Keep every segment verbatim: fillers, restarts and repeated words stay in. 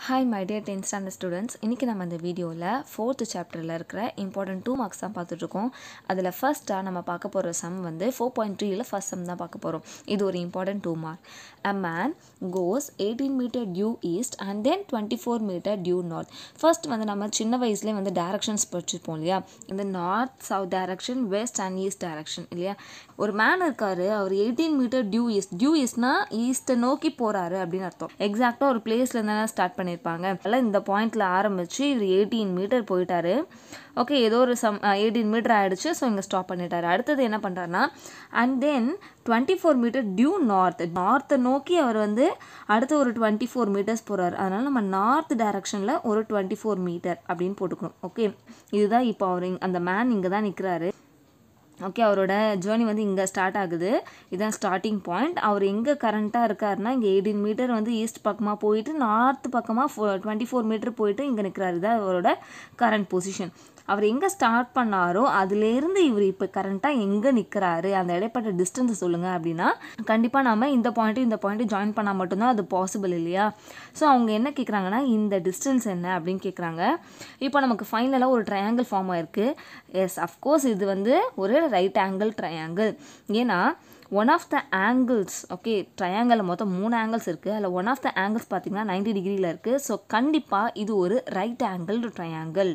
Hi my dear tenth standard students. இன்னைக்கு நம்ம இந்த வீடியோல fourth chapterல இருக்கிற important two marks தான் பார்த்துட்டு இருக்கோம். அதுல first-ஆ நம்ம பார்க்க போற sum வந்து four point three ல first sum தான் பார்க்க போறோம். இது ஒரு important two mark. A man goes eighteen meter due east and then twenty-four meter due north. First வந்து நம்ம சின்ன வயசுலயே வந்து directions படிச்சிருப்போம் இல்லையா? இந்த north south direction, west and east direction இல்லையா? ஒரு man இருக்காரு, அவர் eighteen meter due east. Due eastனா east நோக்கி போறாரு அப்படின்னு அர்த்தம். எக்ஸாக்ட்டா ஒரு பிளேஸ்ல இருந்தா ஸ்டார்ட் பண்ணி இருப்பாங்க. இந்த பாயிண்ட்ல ஆரம்பிச்சு இவர் eighteen மீட்டர் போயிட்டாரு. ஓகே, ஏதோ ஒரு சம் eighteen மீட்டர் ஆயிடுச்சு. ஸோ இங்கே ஸ்டாப் பண்ணிட்டாரு. அடுத்தது என்ன பண்ணுறாருன்னா and then twenty-four metre due north நார்த்தை நோக்கி அவர் வந்து அடுத்து ஒரு twenty-four மீட்டர்ஸ் போகிறார். அதனால் நம்ம நார்த் டைரக்ஷனில் ஒரு twenty-four மீட்டர் அப்படின்னு போட்டுக்கணும். ஓகே, இதுதான் இப்போ அவர் அந்த மேன் இங்கே தான் நிற்கிறாரு. ஓகே, அவரோட ஜேர்னி வந்து இங்கே ஸ்டார்ட் ஆகுது. இதுதான் ஸ்டார்டிங் பாயிண்ட். அவர் எங்கே கரண்ட்டாக இருக்காருன்னா இங்கே எயிட்டீன் மீட்டர் வந்து ஈஸ்ட் பக்கமாக போயிட்டு நார்த் பக்கமாக ஃபோ டுவெண்ட்டி ஃபோர் மீட்டர் போயிட்டு இங்கே நிற்கிறாரு. இதுதான் அவரோட கரண்ட் பொசிஷன். அவர் எங்கே ஸ்டார்ட் பண்ணாரோ அதுலேருந்து இவர் இப்போ கரண்ட்டாக எங்கே நிற்கிறாரு, அந்த இடைப்பட்ட டிஸ்டன்ஸை சொல்லுங்கள் அப்படின்னா கண்டிப்பாக நம்ம இந்த பாயிண்ட்டு இந்த பாயிண்ட்டு ஜாயின் பண்ணால் மட்டும்தான் அது பாசிபிள் இல்லையா? ஸோ அவங்க என்ன கேட்குறாங்கன்னா இந்த டிஸ்டன்ஸ் என்ன அப்படின்னு கேட்குறாங்க. இப்போ நமக்கு ஃபைனலாக ஒரு ட்ரையாங்கிள் ஃபார்ம் ஆயிருக்கு. எஸ், அஃப்கோர்ஸ் இது வந்து ஒரு ரைட் ஆங்கிள் ட்ரையாங்கிள். ஏன்னா one of the angles, okay, ட்ரையாங்கிளில் மொத்தம் மூணு ஆங்கிள்ஸ் இருக்குது. அதில் ஒன் ஆஃப் த ஆங்கிள்ஸ் பார்த்திங்கன்னா நைன்டி டிகிரியில் இருக்குது. ஸோ கண்டிப்பாக இது ஒரு right angle triangle.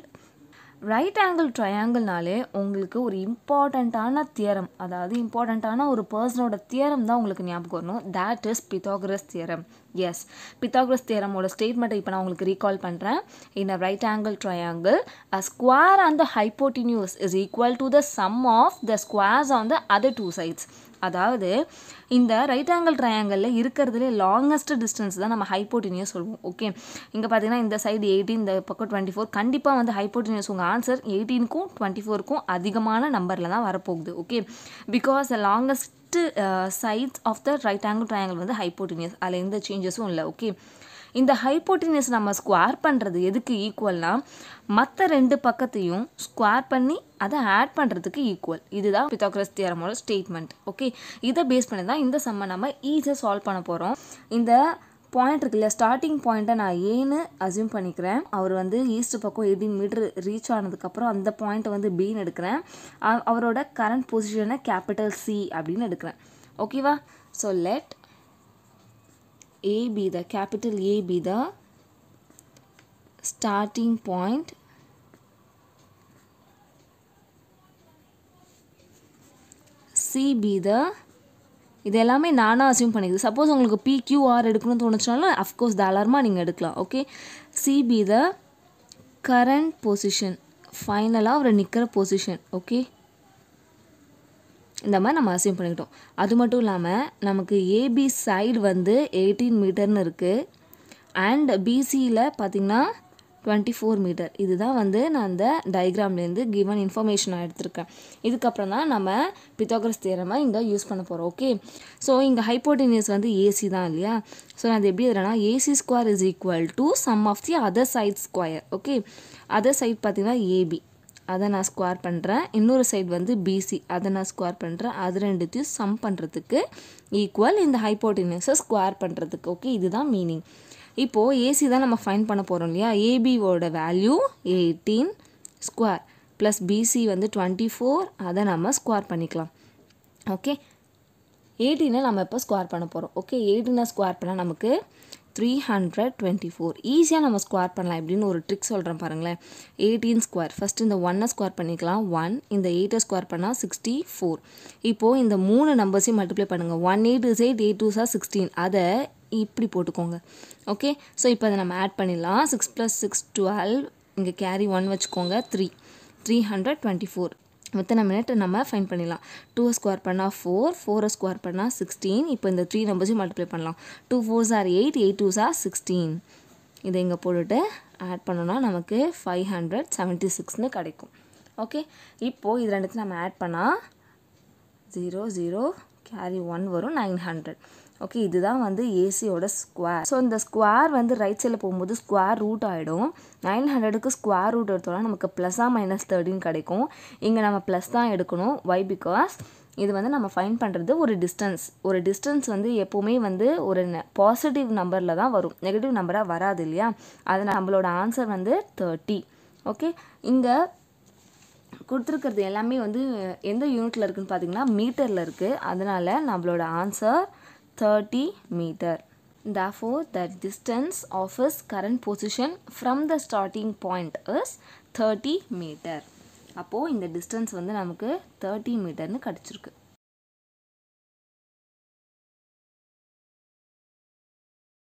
Right angle ட்ரையாங்கிள்னாலே உங்களுக்கு ஒரு இம்பார்ட்டண்ட்டான தியரம், அதாவது இம்பார்ட்டண்ட்டான ஒரு பர்சனோட தியரம் தான் உங்களுக்கு ஞாபகம் வரணும். That is Pythagoras theorem. Yes, Pythagoras தியரமோட ஸ்டேட்மெண்ட்டை இப்போ நான் உங்களுக்கு ரீகால் பண்ணுறேன். In a right angle triangle a square on the hypotenuse is equal to the sum of the squares on the other two sides. அதாவது இந்த ரைட் ஆங்கிள் ட்ரையாங்கிளில் இருக்கிறதுலே longest distance தான் நம்ம ஹைப்போட்டினியஸ் சொல்லுவோம். ஓகே, இங்கே பார்த்தீங்கன்னா இந்த சைடு எயிட்டீன், இந்த பக்கம் டுவெண்ட்டி ஃபோர் கண்டிப்பாக வந்து ஹைப்போட்டினியஸ் உங்கள் ஆன்சர் எயிட்டீனுக்கும் டுவெண்ட்டி ஃபோருக்கும் அதிகமான நம்பரில் தான் வரப்போகுது. Okay, because the longest sides of the right angle triangle வந்து ஹைப்போட்டினியஸ். அதில் எந்த சேஞ்சஸும் இல்லை. ஓகே, இந்த ஹைப்போட்டினியஸ் நம்ம ஸ்கொயர் பண்ணுறது எதுக்கு ஈக்குவல்னா மற்ற ரெண்டு பக்கத்தையும் ஸ்கொயர் பண்ணி அதை ஆட் பண்ணுறதுக்கு ஈக்குவல். இதுதான் பித்தாகரஸ் தியரமோட ஸ்டேட்மெண்ட். ஓகே, இதை பேஸ் பண்ணி தான் இந்த சம்மை நம்ம ஈஸியாக சால்வ் பண்ண போகிறோம். இந்த பாயிண்ட் இருக்குல்ல, ஸ்டார்டிங் பாயிண்ட்டை நான் ஏன்னு அசியூம் பண்ணிக்கிறேன். அவர் வந்து ஈஸ்ட் பக்கம் எயிட்டீன் மீட்டர் ரீச் ஆனதுக்கப்புறம் அந்த பாயிண்ட்டை வந்து பின்னு எடுக்கிறேன். அவரோட கரண்ட் பொசிஷனை கேபிட்டல் சி அப்படின்னு எடுக்கிறேன். ஓகேவா? So let A be the capital A be the starting point, C be the, இது எல்லாமே நானாக அசியூம் பண்ணிக்குது. சப்போஸ் உங்களுக்கு P Q R எடுக்கணும்னு தோணுச்சுனாலும் அஃப்கோர்ஸ் தாராளமாக நீங்கள் எடுக்கலாம். Okay, C be the current position, ஃபைனலாக அவர் நிற்கிற பொசிஷன். ஓகே, இந்த மாதிரி நம்ம அசியூம் பண்ணிக்கிட்டோம். அது மட்டும் இல்லாமல் நமக்கு ஏபி சைடு வந்து எயிட்டீன் மீட்டர்னு இருக்குது அண்ட் பிசியில் பார்த்திங்கன்னா டுவெண்ட்டி ஃபோர் மீட்டர். இதுதான் வந்து நான் அந்த டயக்ராம்லேருந்து கிவன் இன்ஃபர்மேஷனாக எடுத்திருக்கேன். இதுக்கப்புறம் தான் நம்ம பித்தாகரஸ் தியரமை இங்கே யூஸ் பண்ண போகிறோம். ஓகே, ஸோ இங்கே ஹைப்போட்டினியஸ் வந்து ஏசி தான் இல்லையா? ஸோ நான் அது எப்படி எழுதுறேன்னா AC square is equal to sum of the other side square. Okay, other side பார்த்திங்கன்னா ஏபி, அதை நான் ஸ்கொயர் பண்ணுறேன். இன்னொரு சைடு வந்து பிசி, அதை நான் ஸ்கொயர் பண்ணுறேன். அது ரெண்டுத்தையும் சம் பண்ணுறதுக்கு ஈக்குவல் இந்த ஹைப்போட்டினியஸை ஸ்கொயர் பண்ணுறதுக்கு. ஓகே, இதுதான் மீனிங். இப்போது ஏசி தான் நம்ம ஃபைண்ட் பண்ண போகிறோம் இல்லையா? ஏபியோட value eighteen square plus BC வந்து டுவெண்ட்டி ஃபோர், அதை நம்ம ஸ்கொயர் பண்ணிக்கலாம். ஓகே, எயிட்டீனை நம்ம இப்போ ஸ்கொயர் பண்ண போகிறோம். ஓகே, எயிட்டீனை ஸ்கொயர் பண்ணால் நமக்கு த்ரீ ஹண்ட்ரட் டுவெண்ட்டி ஃபோர் ஈஸியாக நம்ம ஸ்கொயர் பண்ணலாம். எப்படின்னு ஒரு ட்ரிக் சொல்கிறேன் பாருங்களேன். எயிட்டீன் ஸ்கொயர், ஃபஸ்ட்டு இந்த ஒன்னை ஸ்கொயர் பண்ணிக்கலாம். ஒன், இந்த எயிட்டை ஸ்கொயர் பண்ணால் சிக்ஸ்டி ஃபோர். இப்போது இந்த மூணு நம்பர்ஸையும் மல்டிப்ளை பண்ணுங்கள். One eight is eight, eight two are sixteen, அதை இப்படி போட்டுக்கோங்க. ஓகே, ஸோ இப்போ அதை நம்ம ஆட் பண்ணிடலாம். சிக்ஸ் ப்ளஸ் சிக்ஸ் டுவெல், இங்கே கேரி ஒன் வச்சுக்கோங்க. Three three hundred twenty four within minute நம்ம ஃபைன் பண்ணிடலாம். டூ ஸ்கொயர் பண்ணால் ஃபோர், ஃபோரை ஸ்கொயர் பண்ணால் சிக்ஸ்டீன். இப்போ இந்த த்ரீ நம்பர்ஸையும் மல்டிப்ளை பண்ணலாம். Two fours are eight, eight twos are sixteen. இதை இங்கே போட்டுட்டு ஆட் பண்ணோன்னா நமக்கு ஃபைவ் ஹண்ட்ரட் செவன்ட்டி சிக்ஸ்னு கிடைக்கும். ஓகே, இப்போது இது ரெண்டுத்தையும் நம்ம ஆட் பண்ணால் ஜீரோ ஜீரோ கேரி ஒன் வரும், நைன் ஹண்ட்ரட். ஓகே, இதுதான் வந்து ஏசியோட ஸ்கொயர். ஸோ இந்த ஸ்கொயர் வந்து ரைட் சைடில் போகும்போது ஸ்கொயர் ரூட் ஆகிடும். நைன் ஹண்ட்ரடுக்கு ஸ்கொயர் ரூட் எடுத்தோம்னா நமக்கு ப்ளஸ்ஸாக மைனஸ் தேர்ட்டின் கிடைக்கும். இங்கே நம்ம ப்ளஸ் தான் எடுக்கணும். வை? பிகாஸ் இது வந்து நம்ம ஃபைண்ட் பண்ணுறது ஒரு டிஸ்டன்ஸ். ஒரு டிஸ்டன்ஸ் வந்து எப்போவுமே வந்து ஒரு பாசிட்டிவ் நம்பரில் தான் வரும், நெகட்டிவ் நம்பராக வராது இல்லையா. அது நம்மளோட ஆன்சர் வந்து தேர்ட்டி. ஓகே, இங்கே கொடுத்துருக்கிறது எல்லாமே வந்து எந்த யூனிட்டில் இருக்குதுன்னு பார்த்தீங்கன்னா மீட்டரில் இருக்குது. அதனால் நம்மளோட answer thirty metre. Therefore, the distance of his current position from the starting point is thirty meter. அப்போது இந்த டிஸ்டன்ஸ் வந்து நமக்கு தேர்ட்டி மீட்டர்னு கிடச்சிருக்கு.